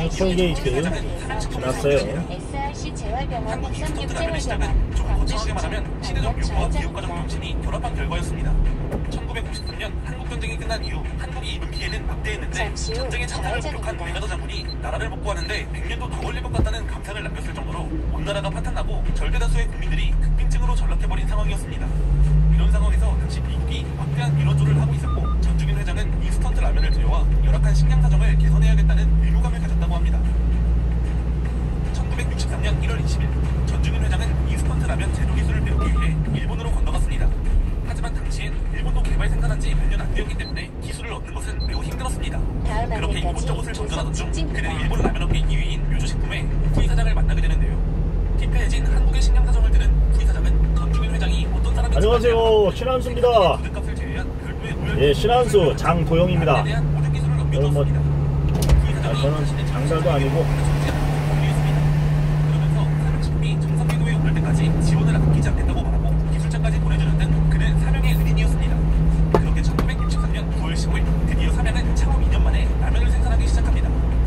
톨게이트 지났어요. 한국 인스턴트 라면의 시작은 조금 거창하게 말하면 시대적 묘구와 기업가적 정신이 결합한 결과였습니다. 1953년 한국전쟁이 끝난 이후 한국이 입은 피해는 막대했는데 전쟁의 참상을 목격한 메가더 장군이 나라를 복구하는데 100년도 더 걸릴 것 같다는 감탄을 남겼을 정도로 온 나라가 파탄나고 절대다수의 국민들이 극빈증으로 전락해버린 상황이었습니다. 이런 상황에서 당시 미국이 막대한 민원조를 하고 있었고 전주균 회장은 인스턴트 라면을 들여와 열악한 식량 사정을 개선해야겠다는 의무감을 가졌다고 합니다. 1963년 1월 20일 전주균 회장은 인스턴트 라면 제조 기술을 배우기 위해 일본으로 건너갔습니다. 하지만 당시엔 일본도 개발 생산한 지 몇 년 안 되었기 때문에 기술을 얻는 것은 매우 힘들었습니다. 그렇게 이곳저곳을 전전하던 중 그는 일본 라면업계 2위인 묘조식품의 후이 사장을 만나게 되는데요. 피폐해진 한국의 식량 사정을 들은 후이 사장은 전주균 회장이 어떤 사람인지 안녕하세요, 신한수입니다. 예, 신한수 장도영입니다. 저는 뭐 저는 장사도 아니고 정상궤도에 오를 때까지 지원을 아끼지 않겠다고 말하고 기술자까지 보내주는 등 그는 사명의 은인이었습니다. 그렇게 1963년 9월 15일 드디어 삼양은 창업 2년 만에 라면을 생산하기 시작합니다.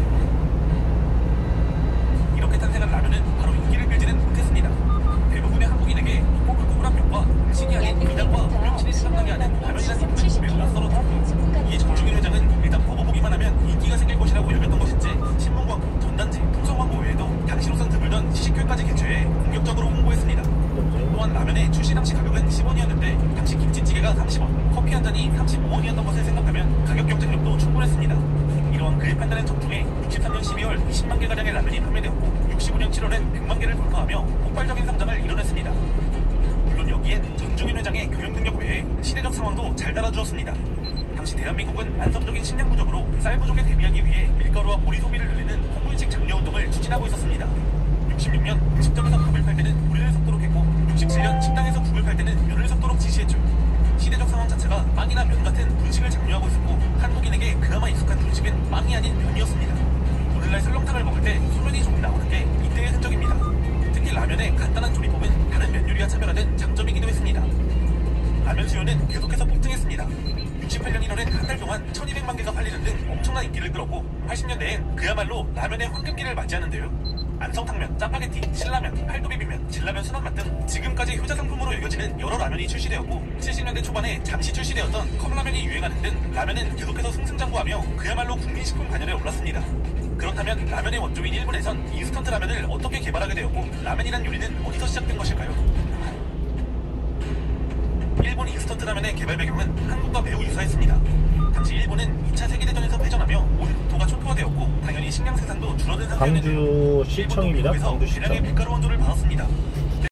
이렇게 탄생한 라면은 바로 인기를 끌지는 못했습니다. 대부분의 한국인에게 꼬불꼬불한 면과 음식이 아닌 미담과 명칭이 생각나게 하는 라면이라는 이름은 매우 낯설었고 이 전주균 회장은 일단 먹어보기만 하면 인기가 생길 것이라고 여겼던 것인지 신문 광고, 전단지, 풍선 광고 외에도 당시로선 드물던 시식회까지 개최해 공격적으로 홍보했습니다. 또한 라면의 출시 당시 가격은 10원이었는데 당시 김치찌개가 30원, 커피 한 잔이 35원이었던 것을 생각하면 가격 경쟁력도 충분했습니다. 이러한 그의 판단은 적중해 63년 12월 20만 개가량의 라면이 판매되었고 65년 7월엔 100만 개를 돌파하며 폭발적인 성장을 이뤄냈습니다. 물론 여기엔 전주균 회장의 교육 능력 외에 시대적 상황도 잘 달아주었습니다. 당시 대한민국은 안정적인 식량 부족으로 쌀 부족에 대비하기 위해 밀가루와 보리 소비를 늘리는 홍보인식 장려운동을 추진하고 있었습니다. 66년 음식점에서 밥을 팔 때는 보리를 섞도록 했고 67년 식당에서 국을 팔 때는 면을 섞도록 지시했죠. 시대적 상황 자체가 빵이나 면 같은 분식을 장려하고 있었고 한국인에게 그나마 익숙한 분식은 빵이 아닌 면이었습니다. 오늘날 설렁탕을 먹을 때 소면이 조금 나오는 게 이때의 흔적입니다. 특히 라면의 간단한 조리법은 다른 면 요리와 차별화된 장점이기도 했습니다. 라면 수요는 계속해서 폭증했습니다. 68년 1월엔 한 달 동안 1200만 개가 팔리는 등 엄청난 인기를 끌었고 80년대엔 그야말로 라면의 황금기를 맞이하는데요. 안성탕면, 짜파게티, 신라면, 팔도비빔면, 진라면 순한맛 등 지금까지 효자 상품으로 여겨지는 여러 라면이 출시되었고 70년대 초반에 잠시 출시되었던 컵라면이 유행하는 등 라면은 계속해서 승승장구하며 그야말로 국민식품 반열에 올랐습니다. 그렇다면 라면의 원조인 일본에선 인스턴트 라면을 어떻게 개발하게 되었고 라면이란 요리는 어디서 시작된 것일까요? 일본 인스턴트 라면의 개발 배경은 한국과 매우 유사했습니다. 당시 일본은 2차 세계대전에서 패전하며 온 국토가 초토화되었고 당연히 식량 생산도 줄어든 상태였는데요. 광주시청입니다. 광주시청. 대량의 밀가루 원조를 받았습니다.